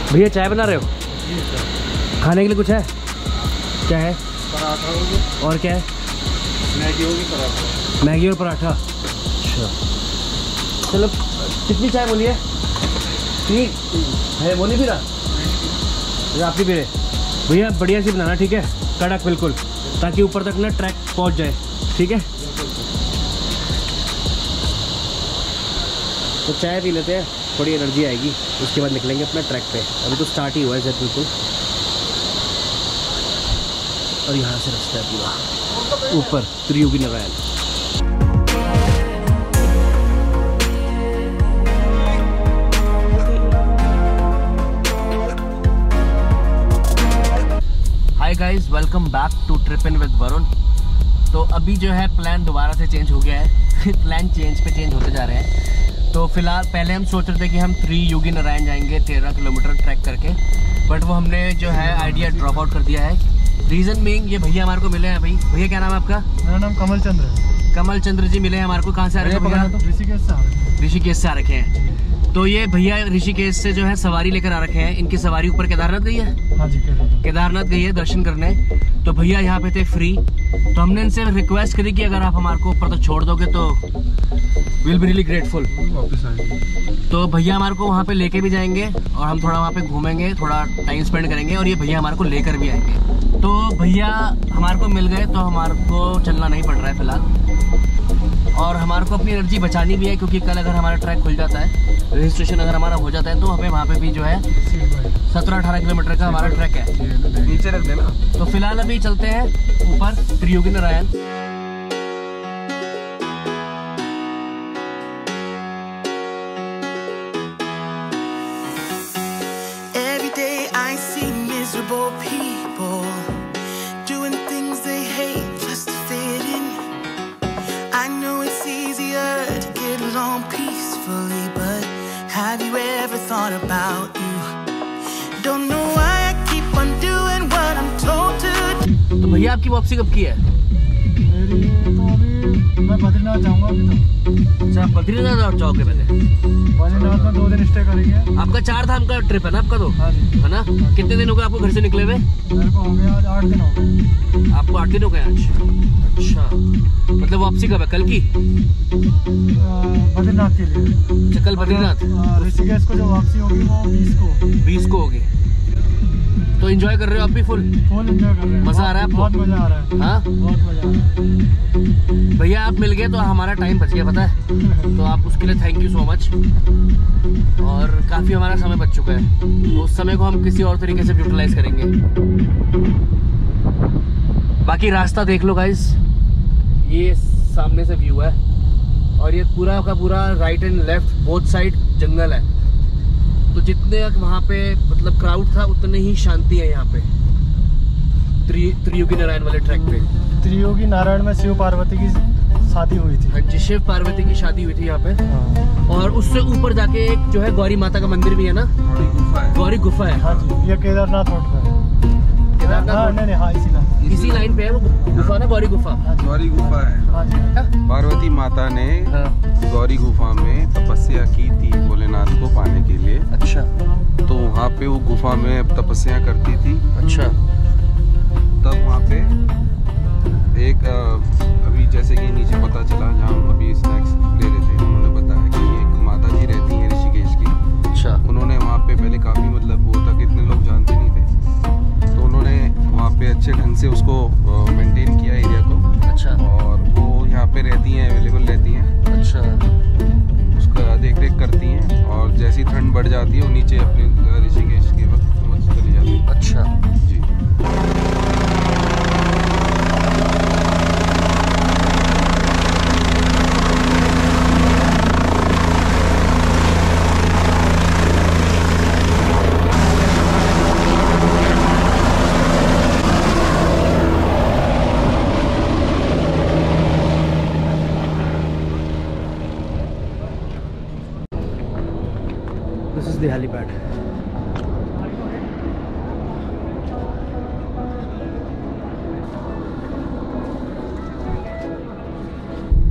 भैया चाय बना रहे हो? खाने के लिए कुछ है? क्या है? पराठा होगी। और क्या है? मैगी होगी, पराठा। मैगी और पराठा। अच्छा चलो, कितनी चाय बोलिए? 3 है? वो नहीं पी रहा? आप ही पी रहे? भैया बढ़िया सी बनाना, ठीक है, कड़क बिल्कुल, ताकि ऊपर तक ना ट्रैक पहुंच जाए, ठीक है? तो चाय पी लेते हैं, थोड़ी एनर्जी आएगी, उसके बाद निकलेंगे अपना ट्रैक पे। अभी तो स्टार्ट ही हुआ है शायद बिल्कुल। और यहाँ से रास्ता है पूरा ऊपर Triyogi Narayan. Hi guys, welcome back to trippin with Varun. तो अभी जो है प्लान दोबारा से चेंज हो गया है प्लान चेंज पे चेंज होते जा रहे हैं। तो फिलहाल पहले हम सोच रहे थे कि हम त्रियोगी नारायण जाएंगे 13 किलोमीटर ट्रैक करके, बट वो हमने जो है आइडिया ड्रॉप आउट कर दिया है। रीज़न बीइंग, ये भैया हमारे को मिले हैं। भाई भैया क्या नाम है आपका? मेरा नाम कमल चंद्र है। कमल चंद्र जी मिले हैं हमारे को। कहाँ से आ रहे हैं? ऋषिकेश से आ रहे हैं। ऋषिकेश से आ रखे हैं। तो ये भैया ऋषिकेश से जो है सवारी लेकर आ रखे हैं। इनकी सवारी ऊपर केदारनाथ गई है। हाँ जी, केदारनाथ गई है दर्शन करने। तो भैया यहाँ पे थे फ्री, तो हमने इनसे रिक्वेस्ट करी कि अगर आप हमारे को ऊपर तक छोड़ दोगे तो विल बी रियली ग्रेटफुल। वापस आएंगे। तो भैया हमारे को वहाँ पे लेके भी जाएंगे और हम थोड़ा वहाँ पे घूमेंगे, थोड़ा टाइम स्पेंड करेंगे, और ये भैया हमारे को लेकर भी आएंगे। तो भैया हमारे को मिल गए, तो हमारे को चलना नहीं पड़ रहा है फिलहाल। और हमारे को अपनी एनर्जी बचानी भी है, क्योंकि कल अगर हमारा ट्रैक खुल जाता है, रजिस्ट्रेशन अगर हमारा हो जाता है, तो हमें वहाँ पे भी जो है 17-18 किलोमीटर का हमारा ट्रैक है। नीचे रख देना। तो फिलहाल अभी चलते हैं ऊपर Triyogi Narayan. Every day I see miserable people doing things they hate just to fit in. I know it's easier to get along peacefully, but have you ever thought about you? Don't know why I keep on doing what I'm told to do. तो भैया आपकी वापसी कब की है? मेरी तो अभी मैं बद्रीनाथ जाऊंगा अभी तो। अच्छा, बद्रीनाथ जाओगे पहले? बद्रीनाथ में 2 दिन स्टे करेंगे। आपका 4 धाम का ट्रिप है ना आपका? तो हाँ जी, है ना? कितने दिन हो गए आपको घर से निकले हुए? मेरे को हो गया आज 8 दिन हो गए। आपको 8 दिन हो गए आज? अच्छा, मतलब वापसी कब है? कल की? बद्रीनाथ के लिए। अच्छा, कल बद्रीनाथ। ऋषिकेश को जो वापसी होगी वो 20 को होगी। तो एंजॉय कर रहे हो आप भी? फुल एंजॉय कर रहे हैं। मजा आ रहा है आपको? बहुत मजा आ रहा है। हाँ, बहुत मजा आ रहा है। भैया आप मिल गए तो हमारा टाइम बच गया, पता है? तो आप उसके लिए थैंक यू सो मच। और काफ़ी हमारा समय बच चुका है, तो उस समय को हम किसी और तरीके से यूटिलाइज करेंगे। बाकी रास्ता देख लो गाइस, ये सामने से व्यू है, और ये पूरा का पूरा right and left both side जंगल है। तो जितने वहाँ पे मतलब क्राउड था, उतने ही शांति है यहाँ पे त्रियोगी नारायण वाले ट्रैक पे। त्रियोगी नारायण में शिव पार्वती की शादी हुई थी। हाँ जी, शिव पार्वती की शादी हुई थी यहाँ पे। हाँ। और उससे ऊपर जाके एक जो है गौरी माता का मंदिर भी है ना? गौरी गुफा है। हाँ जी, ये केदारनाथ रोड पे है। केदारनाथ हाँ, नहीं, हाँ, इसी लाइन पे है वो गुफा ना, गौरी गुफा। गौरी गुफा है। हाँ जी। पार्वती माता ने हाँ। गौरी गुफा में तपस्या की थी भोलेनाथ को पाने के लिए। अच्छा, तो वहाँ पे वो गुफा में तपस्या करती थी। अच्छा। तब वहाँ पे एक अभी जैसे कि नीचे पता चला, जहाँ हम अभी स्नैक्स ले रहे थे, उन्होंने बताया कि एक माता जी रहती हैं ऋषिकेश की। अच्छा। उन्होंने वहाँ पे पहले काफ़ी मतलब वो था कि इतने लोग जानते नहीं थे, तो उन्होंने वहाँ पे अच्छे ढंग से उसको मेंटेन किया एरिया को। अच्छा। और वो यहाँ पे रहती हैं, अवेलेबल रहती हैं। अच्छा। उसका देख रेख करती हैं, और जैसी ठंड बढ़ जाती है वो नीचे अपने ऋषिकेश के वक्त पहुँच चली जाती है। अच्छा जी। This is the helipad.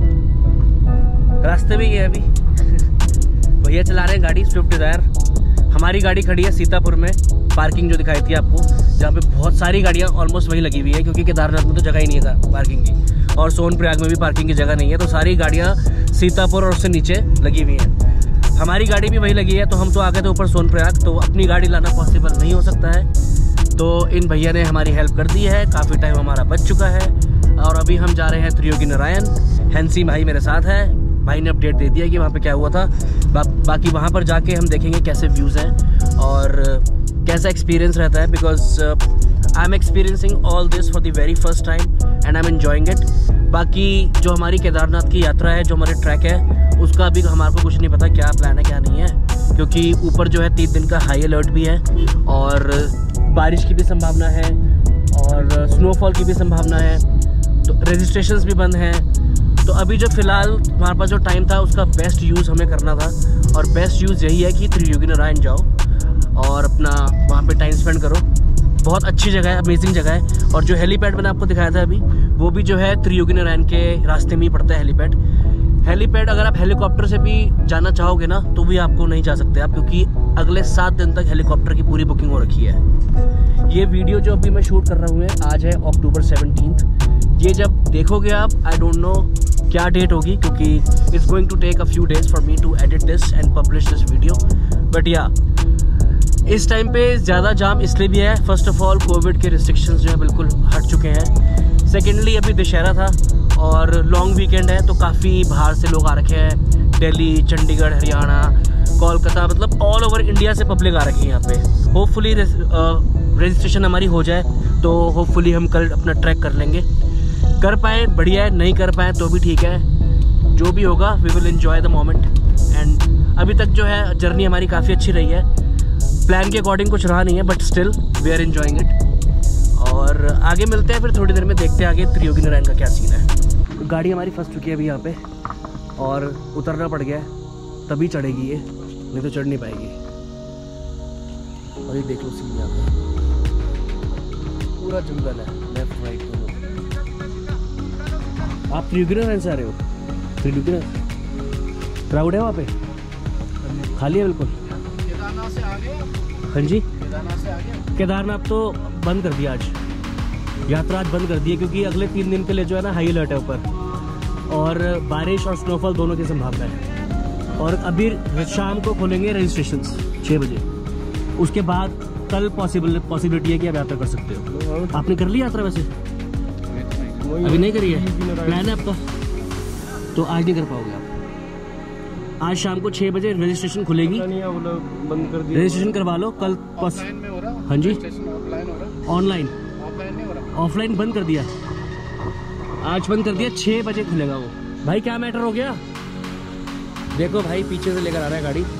रास्ते में ही है अभी भैया चला रहे हैं गाड़ी स्विफ्ट डिजायर। हमारी गाड़ी खड़ी है सीतापुर में, पार्किंग जो दिखाई थी आपको, जहाँ पे बहुत सारी गाड़ियाँ ऑलमोस्ट वहीं लगी हुई है, क्योंकि केदारनाथ में तो जगह ही नहीं था पार्किंग की, और सोनप्रयाग में भी पार्किंग की जगह नहीं है, तो सारी गाड़ियाँ सीतापुर और उससे नीचे लगी हुई हैं। हमारी गाड़ी भी वहीं लगी है, तो हम तो आ गए थे ऊपर सोनप्रयाग, तो अपनी गाड़ी लाना पॉसिबल नहीं हो सकता है। तो इन भैया ने हमारी हेल्प कर दी है, काफ़ी टाइम हमारा बच चुका है, और अभी हम जा रहे हैं त्रियोगी नारायण। हैंसी भाई मेरे साथ है, भाई ने अपडेट दे दिया कि वहाँ पे क्या हुआ था। बाकी वहाँ पर जाके हम देखेंगे कैसे व्यूज़ हैं और कैसा एक्सपीरियंस रहता है, because I am experiencing all this for the very first time and I am enjoying it. बाकी जो हमारी केदारनाथ की यात्रा है, जो हमारे ट्रैक है, उसका अभी हमारे को कुछ नहीं पता क्या प्लान है क्या नहीं है, क्योंकि ऊपर जो है 3 दिन का हाई अलर्ट भी है और बारिश की भी संभावना है और स्नोफॉल की भी संभावना है, तो रजिस्ट्रेशंस भी बंद हैं। तो अभी जो फ़िलहाल हमारे पास जो टाइम था उसका बेस्ट यूज़ हमें करना था, और बेस्ट यूज़ यही है कि त्रियोगी नारायण जाओ और अपना वहाँ पे टाइम स्पेंड करो। बहुत अच्छी जगह है, अमेजिंग जगह है। और जो हेलीपैड मैंने आपको दिखाया था अभी, वो भी जो है त्रियोगी नारायण के रास्ते में ही पड़ता है हेलीपैड। अगर आप हेलीकॉप्टर से भी जाना चाहोगे ना, तो भी आपको नहीं जा सकते आप, क्योंकि अगले 7 दिन तक हेलीकॉप्टर की पूरी बुकिंग हो रखी है। ये वीडियो जो अभी मैं शूट कर रहा हूँ आज है अक्टूबर 17। ये जब देखोगे आप, आई डोंट नो क्या डेट होगी, क्योंकि it's going to take a few days for me to edit this and publish this video. But या इस टाइम पे ज़्यादा जाम इसलिए भी है, फर्स्ट ऑफ ऑल कोविड के रिस्ट्रिक्शंस जो है बिल्कुल हट चुके हैं। सेकेंडली अभी दशहरा था और लॉन्ग वीकेंड है, तो काफ़ी बाहर से लोग आ रखे हैं, दिल्ली, चंडीगढ़, हरियाणा, कोलकाता, मतलब ऑल ओवर इंडिया से पब्लिक आ रखी है यहाँ पे। होपफुली रजिस्ट्रेशन हमारी हो जाए, तो होपफुली हम कल अपना ट्रैक कर लेंगे। कर पाए बढ़िया है, नहीं कर पाए तो भी ठीक है, जो भी होगा we will enjoy the moment. And अभी तक जो है जर्नी हमारी काफ़ी अच्छी रही है, प्लान के अकॉर्डिंग कुछ रहा नहीं है, but still we are enjoying it. और आगे मिलते हैं फिर थोड़ी देर में, देखते हैं आगे त्रियोगी नारायण का क्या सीन है। गाड़ी हमारी फंस चुकी है अभी यहाँ पे, और उतरना पड़ गया है, तभी चढ़ेगी ये, नहीं तो चढ़ नहीं पाएगी। और ये देख लो सीन यहाँ पे, पूरा जंगल है, लेफ्ट राइट दोनों। आप त्रियोगी नारायण से आ रहे हो? त्रियोगी नारायण क्राउड है वहाँ पे, खाली है बिल्कुल? केदारनाथ से आगे। हाँ जी, केदारनाथ से आगे। केदारनाथ तो बंद कर दिया आज, यात्रा आज बंद कर दी है, क्योंकि अगले 3 दिन के लिए जो है ना हाई अलर्ट है ऊपर, और बारिश और स्नोफॉल दोनों की संभावना है। और अभी शाम को खोलेंगे रजिस्ट्रेशन 6 बजे, उसके बाद कल पॉसिबिलिटी है कि आप यात्रा कर सकते हो। आपने कर ली यात्रा वैसे? अभी नहीं करी है, प्लान है आपका? तो आज नहीं कर पाओगे आप। आज शाम को 6 बजे रजिस्ट्रेशन खुलेगी, बंद कर दिया। रजिस्ट्रेशन करवा लो कल। ऑनलाइन में हो रहा? हाँ जी, ऑफलाइन हो रहा? ऑनलाइन। ऑफलाइन नहीं हो रहा? ऑफलाइन बंद कर दिया, आज बंद कर दिया, 6 बजे खुलेगा वो। भाई क्या मैटर हो गया? देखो भाई पीछे से लेकर आ रहा है गाड़ी,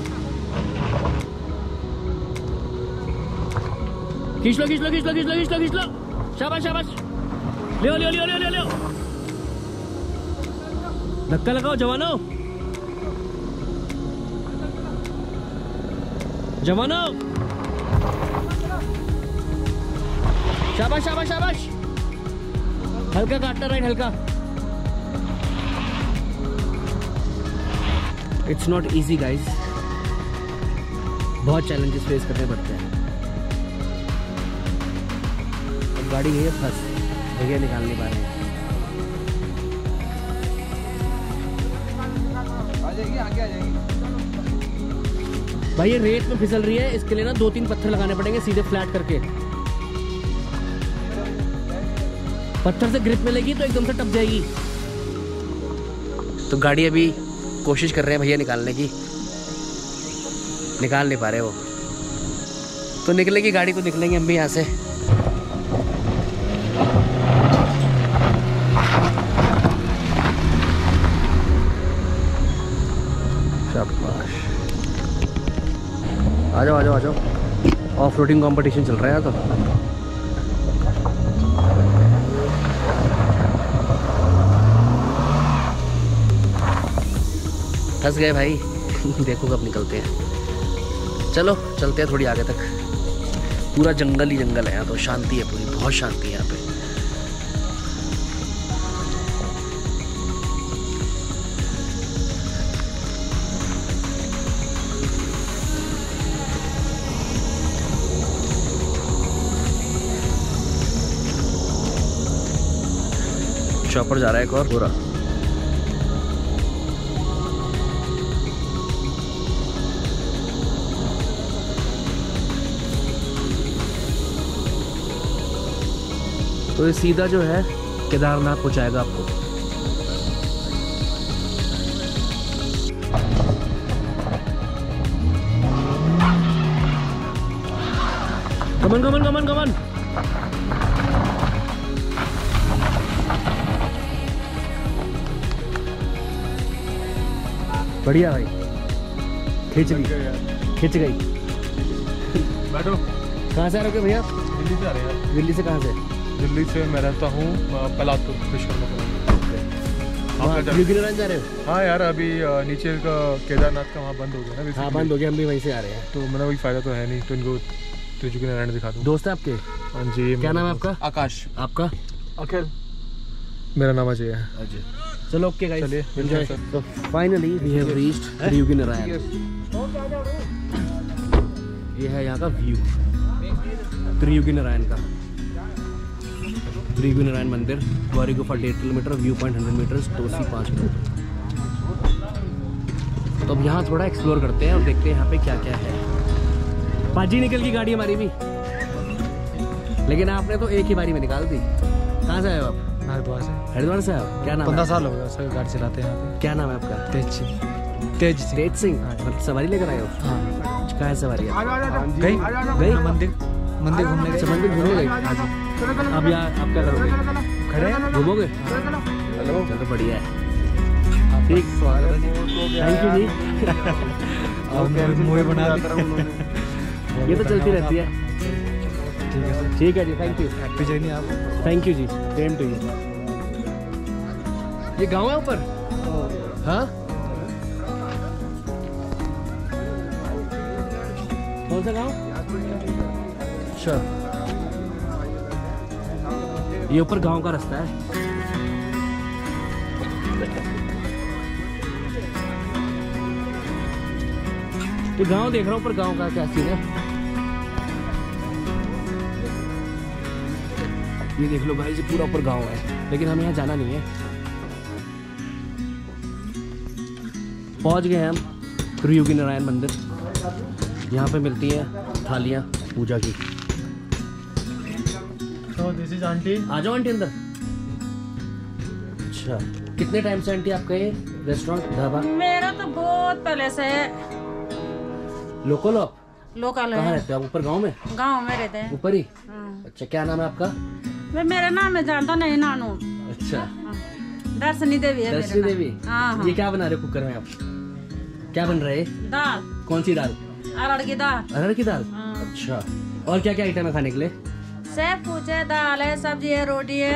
खींच लो खींच लो खींच लो खींच लो खींच लो खींच लो, शाबाश शाबाश, ले ले ले ले ले, धक्का लगाओ जवानों, जवानों, शाबाश शाबाश शाबाश, हल्का काटना राइट, हल्का। इट्स नॉट इजी गाइज, बहुत चैलेंजेस फेस करने पड़ते हैं। अब गाड़ी गई है फंस, भैया निकाल नहीं पा रहे हैं। आ जाएगी, आगे आ जाएगी। भाई ये रेत में फिसल रही है, इसके लिए ना 2-3 पत्थर लगाने पड़ेंगे सीधे फ्लैट करके, पत्थर से ग्रिप मिलेगी तो एकदम से टप जाएगी। तो गाड़ी अभी कोशिश कर रहे हैं भैया निकालने की, निकाल नहीं पा रहे वो, तो निकलेगी गाड़ी, तो निकलेंगे हम भी यहाँ से। शाबाश, आ जाओ आ जाओ आ जाओ, ऑफ रोडिंग कॉम्पिटिशन चल रहा है तो। फंस गए भाई देखो कब निकलते हैं। चलो चलते हैं थोड़ी आगे तक, पूरा जंगल ही जंगल है यहाँ, तो शांति है पूरी, बहुत शांति है यहाँ पे। चॉपर जा रहा है एक और पूरा। तो ये सीधा जो है केदारनाथ पहुंचाएगा आपको। कमन कमन कमन कमन। बढ़िया भाई, खींच ली, खींच गई। बैठो। कहाँ से आ रहे हो भैया? दिल्ली से आ रहे हैं। दिल्ली से कहाँ से? दिल्ली से मैं रहता हूँ पलातू गिरिराज जा रहे हो? हाँ यार, अभी नीचे का केदारनाथ का वहाँ बंद हो गया ना। हाँ बंद हो गया, हम भी वहीं से आ रहे हैं। तो मेरा कोई फायदा तो है नहीं, तो इनको त्रिजुकी नारायण दिखा दूँ। दोस्त है आपके? हाँ जी। क्या नाम है आपका? आकाश। आपका? अखिल। मेरा नाम अजय है। अजय। चलो ओके गाइस, चलिए एंजॉय। तो finally we have reached Triyugi Narayan. ये है यहाँ का व्यू त्रियुगी नारायण का। त्रियुगी नारायण मंदिर, Gauri Gufa 1.5 kilometre, view point 100 metres, Tosi 5 kilometre. तो अब यहाँ थोड़ा एक्सप्लोर करते हैं और देखते हैं यहाँ पे क्या क्या है। पाजी निकल की गाड़ी हमारी भी, लेकिन आपने तो एक ही बारी में निकाल दी। कहाँ से आए हो आप? हरिद्वार से। हरिद्वार से आप? क्या नाम? 15 साल हो गया सर गाड़ी चलाते हैं यहाँ पे। क्या नाम है आपका? तेज सिंह। तेज सिंह। सवारी लेकर आए हो? हाँ। कहाँ है सवारी? गई मंदिर घूमने गए। मंदिर घूमने गए? अब यहाँ आप क्या करोगे? खड़े घूमोगे? हेलो। चलो बढ़िया है, ठीक। Thank you ji. मूवी बना ये तो चलती रहती है। ठीक है सर। ठीक है जी, थैंक यू। हैप्पी जर्नी आप। थैंक यू जी, सेम टू यू। ये गांव है ऊपर? हाँ, कौन सा गांव? अच्छा, ये ऊपर गांव का रास्ता है। ये गांव देख रहा हूँ, पर गांव का क्या सीन है ये देख लो भाई, ये पूरा ऊपर गांव है, लेकिन हमें यहाँ जाना नहीं है। पहुंच गए हम त्रियुगी नारायण मंदिर। यहाँ पे मिलती हैं थालियाँ पूजा की। तो दिस इज आंटी। आ जाओ आंटी अंदर। अच्छा, कितने टाइम से आंटी आपका ये रेस्टोरेंट ढाबा? मेरा तो बहुत पहले से है। लोकल हो? लोकल कहाँ है। रहते हो आप? ऊपर गांव में? गांव में रहते हैं। ऊपर ही? हाँ। अच्छा, क्या नाम है आपका? मेरा नाम है जानता नहीं, नानू। अच्छा, दर्शनी देवी है। दर्शनी देवी। हाँ। ये क्या बना रहे हो कुकर में आप? क्या बन रहा है? दाल। कौन सी दाल? अरहर की दाल। अरहर की दाल। हाँ। अच्छा, और क्या क्या आइटम है खाने के लिए? सब कुछ है, दाल है, सब्जी है, रोटी है।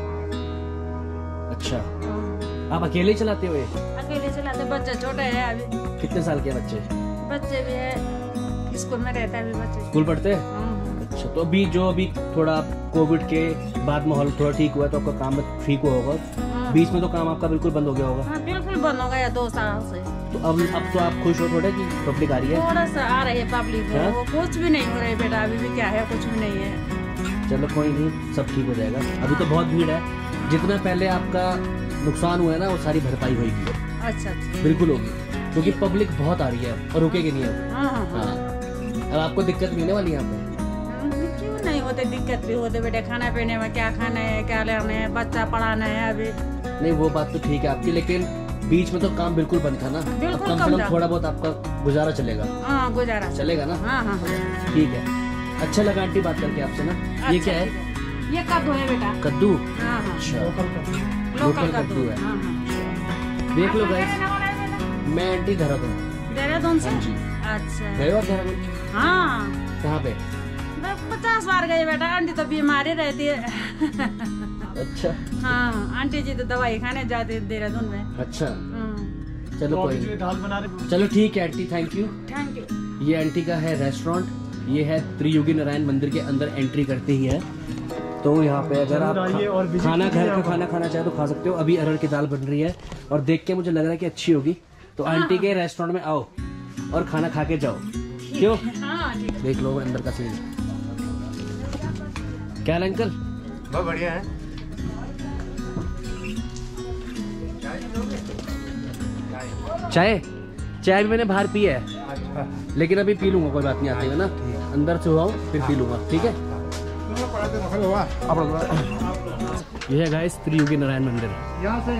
अच्छा, आप अकेले ही चलाते हो ये? अकेले चलाते, बच्चे छोटे हैं अभी। कितने साल के बच्चे? बच्चे भी है, स्कूल में रहते हैं अभी बच्चे। स्कूल पढ़ते हैं? हाँ। अच्छा, तो अभी थोड़ा कोविड के बाद माहौल थोड़ा ठीक हुआ, तो आपका काम ठीक हुआ होगा। हाँ। बीच में तो काम आपका बिल्कुल बंद हो गया होगा। हाँ, बिल्कुल बंद हो गया 2 साल से। तो अब तो आप खुश हो थोड़े कि पब्लिक आ रही है? थोड़ा सा आ रही है पब्लिक, हाँ? वो कुछ भी नहीं हो रहा है बेटा, अभी भी क्या है, कुछ भी नहीं है। चलो कोई नहीं, सब ठीक हो जाएगा। अभी तो बहुत भीड़ है, जितना पहले आपका नुकसान हुआ है ना, वो सारी भरपाई होगी। अच्छा अच्छा। बिल्कुल होगी, क्योंकि पब्लिक बहुत आ रही है और रुकेगी नहीं अब। हाँ हाँ हाँ। हाँ, अब आपको दिक्कत नहीं होने वाली यहाँ पे। क्यों नहीं होते, दिक्कत भी होते बेटे। खाना पीने में क्या खाना है, क्या लेना है, बच्चा पढ़ाना है अभी। नहीं, वो बात तो ठीक है आपकी, लेकिन बीच में तो काम बिल्कुल बंद था ना। अब बिल्कुल कम से कम कम था। थोड़ा बहुत आपका गुजारा चलेगा। हाँ, गुजारा चलेगा ना? हाँ हाँ। ठीक है, अच्छा लगा आंटी बात करके आपसे ना। ये क्या है? ये कद्दू है बेटा। कद्दू? हाँ हाँ। अच्छा, लोकल कद्दू कद्दू है। है। हाँ हाँ। देख लो गाइस, मैं आंटी देहरादून। देहरादून से? हाँ जी। अच्छा। गए हो आप देहरादून? हाँ, कहाँ पे? मैं 50 बार गई बेटा। आंटी तो बीमारी रहती है। अच्छा। हाँ, आंटी जी तो दवाई खाने जाते हैं देहरादून में। अच्छा, हाँ। चलो कोई नहीं। दाल बना रहे। चलो ठीक है aunty, thank you. Thank you. ये आंटी का है रेस्टोरेंट, ये है त्रियुगी नारायण मंदिर के अंदर एंट्री करते ही है। तो यहाँ पे अगर आप खाना घर का खाना खाना चाहे तो खा सकते हो। अभी अरहर की दाल बन रही है और देख के मुझे लग रहा है कि अच्छी होगी, तो आंटी के रेस्टोरेंट में आओ और खाना खा के जाओ। क्यों? हाँ ठीक है। देख लो अंदर का सीन। क्या हाल है अंकल? बहुत बढ़िया है। चाय चाय भी मैंने बाहर पी है, लेकिन अभी पी लूंगा, कोई बात नहीं, आते हुए ना अंदर से हुआ फिर पी लूंगा, ठीक है। ये है गाइस त्रियुगी नारायण मंदिर। यहाँ से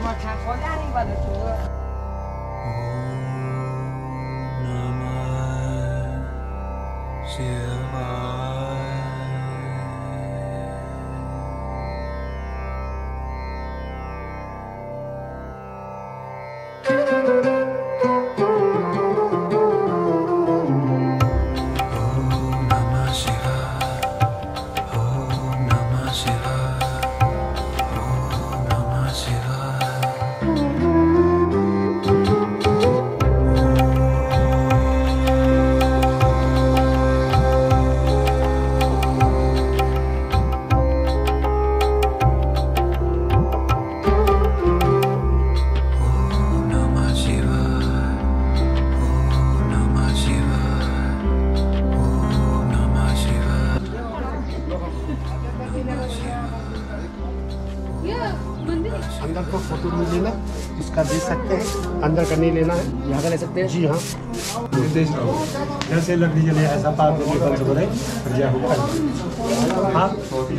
अंदर को फोटो में लेना, इसका दे सकते हैं, अंदर का नहीं लेना है, यहाँ का ले सकते हैं। जी हाँ। जैसे लकड़ी जले ऐसा पार बंद हो रहे हाँ।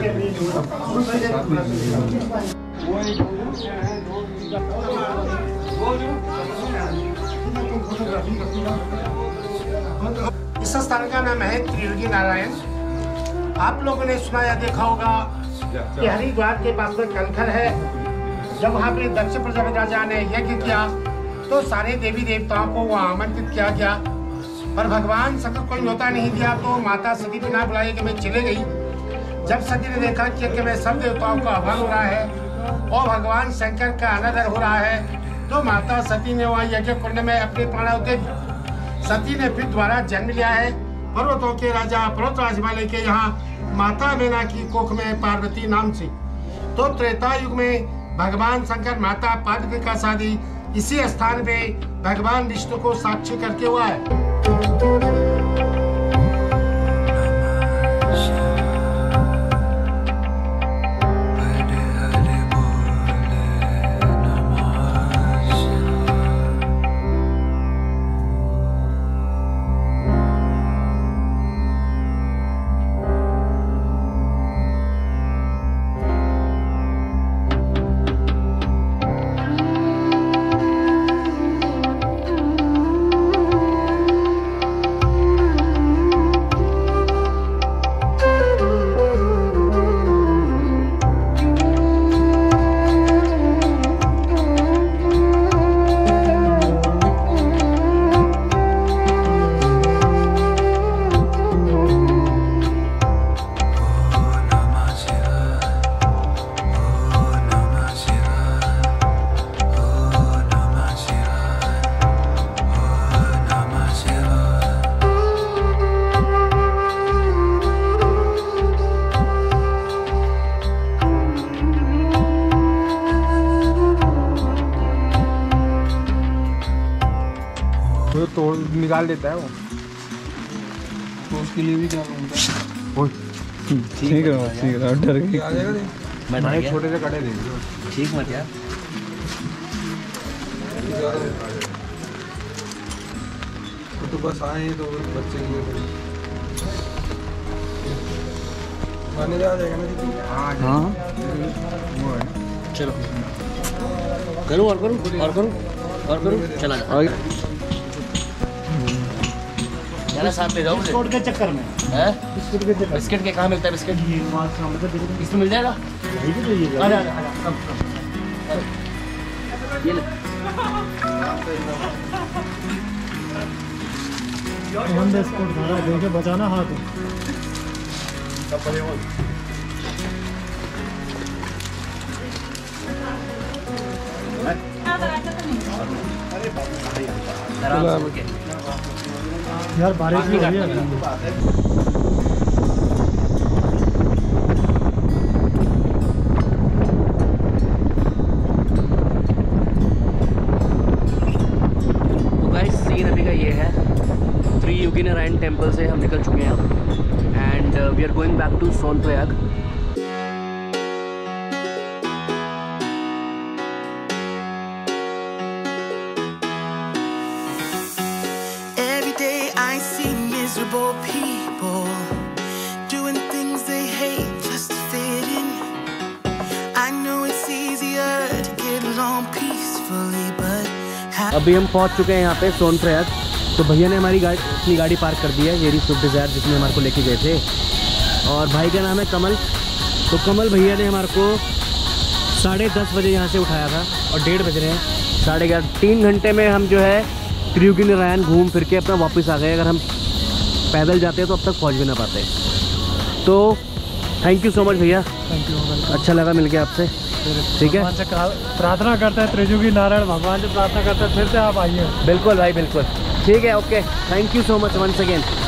इस स्थान का नाम है त्रियुगी नारायण। आप लोगों ने सुना या देखा होगा कि हरिद्वार के पास में कनखर है। जब वहाँ पे दक्ष प्रजापति राजा ने यज्ञ किया तो सारे देवी देवताओं को वहाँ आमंत्रित किया गया, पर भगवान शंकर कोई न्योता नहीं दिया, तो माता सती बिना बुलाए कि मैं चले गई। जब सती ने देखा कि मैं सब देवताओं का आह्वान हो रहा है और भगवान शंकर का अनादर हो रहा है, तो माता सती ने वहाँ यज्ञ कुंड में अपने प्राणाहुति दी। सती ने फिर द्वारा जन्म लिया है। पर्वतों के राजा पर्वतराज हिमालय के यहाँ माता मैना की कोख में पार्वती नाम से। तो त्रेता युग में भगवान शंकर माता पार्वती का शादी इसी स्थान पे भगवान विष्णु को साक्षी करके हुआ है। तोड़ निकाल देता है वो, तो उसके लिए भी क्या करूँगा। ठीक है डर के आ जाएगा। मैं छोटे से कटे देंगे, ठीक मत यार। तो बस आए तो बच्चे के लिए माने आ जाएगा ना। हाँ चलो करूँ और करूँ और करूँ और करूँ, चला जा यार, साथ ले जाओ बिस्कुट के चक्कर में। बिस्कुट के चक्कर। बिस्किट के कहाँ मिलता है बिस्किट? इसमें मिल जाएगा। ये ले। हम बिस्कुट खा रहा है, देखे बचाना हाथ। यार बारिश भी हो रही है। तो गाइस सीन अभी का ये है, त्रियुगी नारायण टेम्पल से हम निकल चुके हैं and we are going back to Sonprayag. अभी हम पहुंच चुके हैं यहाँ पे सोनप्रयाग। तो भैया ने हमारी अपनी गाड़ी पार्क कर दी है, ये स्विफ्ट डिज़ायर जिसमें हमारे को लेके गए थे। और भाई का नाम है कमल। तो कमल भैया ने हमारे को 10:30 बजे यहाँ से उठाया था और 1:30 बज रहे हैं, 11:30। 3 घंटे में हम जो है त्रियुगी नारायण घूम फिर के अपना वापस आ गए। अगर हम पैदल जाते हैं तो अब तक पहुँच भी ना पाते। तो थैंक यू सो मच भैया, थैंक यू। अच्छा लगा मिलके आपसे। ठीक है, भगवान से प्रार्थना करते हैं, त्रियुगी नारायण भगवान से प्रार्थना करते हैं फिर से आप आइए। बिल्कुल भाई बिल्कुल, ठीक है, okay, thank you so much once again.